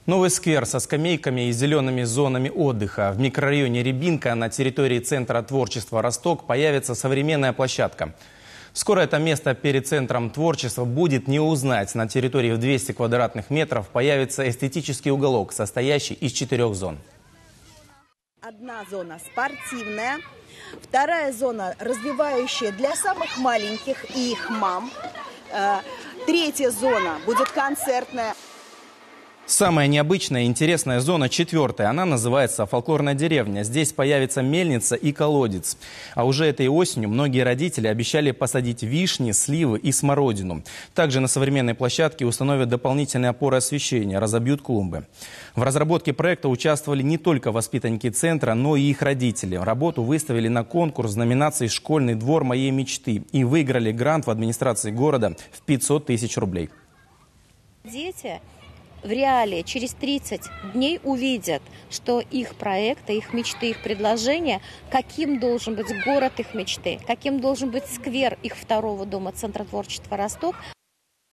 Новый сквер со скамейками и зелеными зонами отдыха. В микрорайоне Рябинка на территории Центра творчества «Росток» появится современная площадка. Скоро это место перед Центром творчества будет не узнать. На территории в 200 квадратных метров появится эстетический уголок, состоящий из 4 зон. Одна зона спортивная, вторая зона развивающая для самых маленьких и их мам. Третья зона будет концертная. Самая необычная и интересная зона 4-я. Она называется «Фольклорная деревня». Здесь появится мельница и колодец. А уже этой осенью многие родители обещали посадить вишни, сливы и смородину. Также на современной площадке установят дополнительные опоры освещения, разобьют клумбы. В разработке проекта участвовали не только воспитанники центра, но и их родители. Работу выставили на конкурс в номинации «Школьный двор моей мечты» и выиграли грант в администрации города в 500 тысяч рублей. Дети в реале через 30 дней увидят, что их проекты, их мечты, их предложения, каким должен быть город их мечты, каким должен быть сквер их второго дома Центра творчества «Росток»,